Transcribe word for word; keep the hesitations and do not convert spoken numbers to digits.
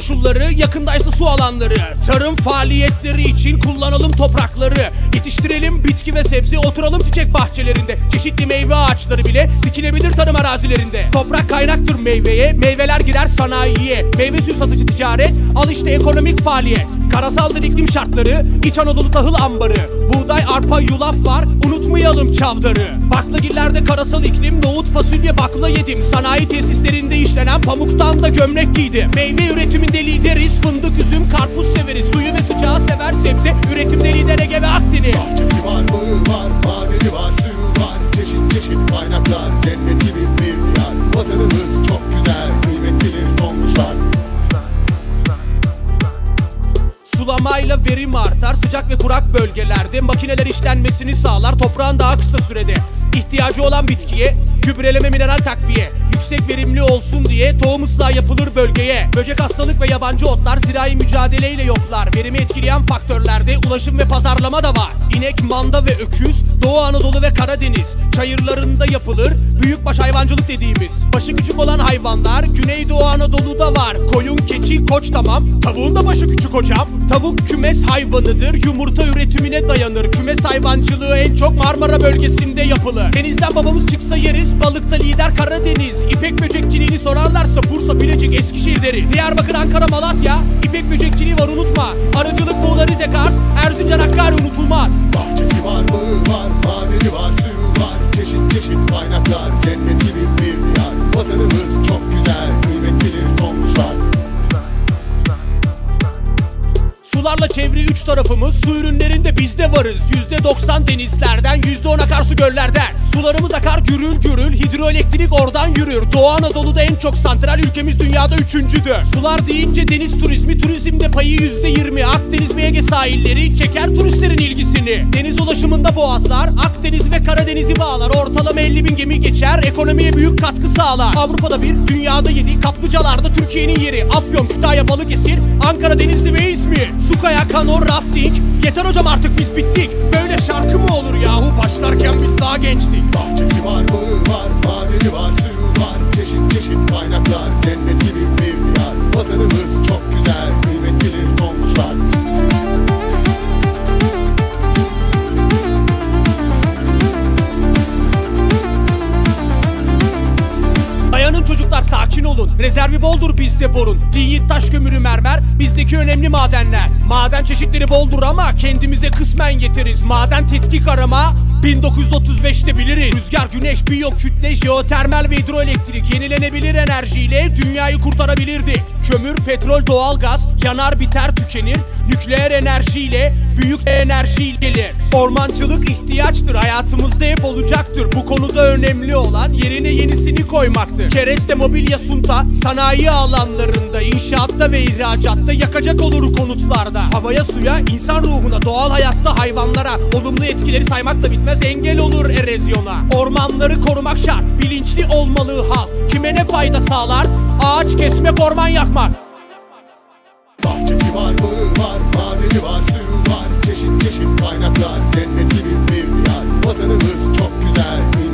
koşulları, yakındaysa su alanları. Tarım faaliyetleri için kullanalım toprakları. Yetiştirelim bitki ve sebze, oturalım çiçek bahçelerinde. Çeşitli meyve ağaçları bile dikilebilir tarım arazilerinde. Toprak kaynaktır meyveye, meyveler girer sanayiye. Meyve suyu satıcı ticaret, al işte ekonomik faaliyet. Karasaldır iklim şartları, İç Anadolu tahıl ambarı. Buğday, arpa, yulaf var, unutmayalım çavdarı. Baklagillerde karasal iklim, nohut, fasulye, bakla yedim. Sanayi tesislerinde işlenen pamuktan da gömlek giydim. Meyve üretiminde lideriz, fındık, üzüm, karpuz severiz. Suyu ve sıcağı sever sebze, üretimde lider Ege ve Akdeniz. Bahçesi var, bağı var, madeni var, suyu var. Çeşit çeşit kaynaklar, cennet gibi bir diyar. Vatanımız çok güzel, kıymet bilir dolmuşlar. Sulamayla verim artar, sıcak ve kurak bölgelerde. Makineler işlenmesini sağlar, toprağın daha kısa sürede. İhtiyacı olan bitkiye gübreleme, mineral takviye. Yüksek verimli olsun diye tohum ıslahı yapılır bölgeye. Böcek, hastalık ve yabancı otlar zirai mücadeleyle yoklar. Verimi etkileyen faktörlerde ulaşım ve pazarlama da var. İnek, manda ve öküz Doğu Anadolu ve Karadeniz çayırlarında yapılır büyükbaş hayvancılık dediğimiz. Başı küçük olan hayvanlar Güneydoğu Anadolu'da var. Koyun, keçi, koç tamam, tavuğun da başı küçük hocam. Tavuk kümes hayvanıdır, yumurta üretimine dayanır. Kümes hayvancılığı en çok Marmara bölgesinde yapılır. Denizden babamız çıksa yeriz, balıkta lider Karadeniz. İpek böcekçiliğini sorarlarsa Bursa, Bilecik, Eskişehir deriz. Diyarbakır, Ankara, Malatya İpek böcekçiliği var, unutma. Arıcılık, Muğla, Rize, Kars, Erzincan, Hakkari unutulmaz. Bahçesi var, bağı var, madeni var, suyu var. Çeşit çeşit kaynaklar, cennet gibi bir diyar. Vatanımız çok güzel, kıymet bilir dolmuşlar. Sularla çevre üç tarafımız, su ürünlerinde biz de varız. yüzde doksan denizlerden, yüzde on akarsu göllerden. Sularımız akar gürül gürül, hidroelektrik oradan yürür. Doğu Anadolu'da en çok santral, ülkemiz dünyada üçüncüdür. Sular deyince deniz turizmi, turizmde payı yüzde yirmi. Akdeniz ve Ege sahilleri çeker turistlerin ilgisini. Deniz ulaşımında boğazlar, Akdeniz ve Karadeniz'i bağlar. Ortalama elli bin gemi geçer, ekonomiye büyük katkı sağlar. Avrupa'da bir, dünyada yedi, kaplıcalarda Türkiye'nin yeri. Afyon, Kütahya, Balıkesir, Ankara, Denizli ve İzmir. Su kaya, kano, rafting. Yeter hocam artık biz bittik. Böyle şarkı mı olur yahu, başlarken biz daha gençtik. Bahçesi var, bağı var, madeni var, suyu var. Çeşit çeşit kaynaklar, cennet gibi bir diyar. Vatanımız çok güzel, kıymet bilir dolmuşlar. Dayanın çocuklar, sakin olun. Rezervi boldur bizde borun. Diyit, taş, kömürü, mermer bizdeki önemli madenler. Maden çeşitleri boldur ama kendimize kısmen yeteriz. Maden tetkik arama bin dokuz yüz otuz beşte biliriz. Rüzgar, güneş, biyo, kütle, jeotermal ve hidroelektrik yenilenebilir enerjiyle dünyayı kurtarabilirdik. Kömür, petrol, doğalgaz yanar biter tükenir. Nükleer enerjiyle büyük enerji gelir. Ormancılık ihtiyaçtır, hayatımızda hep olacaktır. Bu konuda önemli olan yerine yenisini koymaktır. Kereste, mobilya, sunta sanayi alanlarında, inşaatta ve ihracatta yakacak olur konutlarda. Havaya, suya, insan ruhuna, doğal hayatta hayvanlara olumlu etkileri saymakla bitmez, engel olur erozyona. Ormanları korumak şart, bilinçli olmalı halk. Kime ne fayda sağlar? Ağaç kesmek, orman yakmak. Bahçesi var, bağı var, madeni var, suyu var. Çeşit çeşit kaynaklar, cennet gibi bir diyar. Vatanımız çok güzel,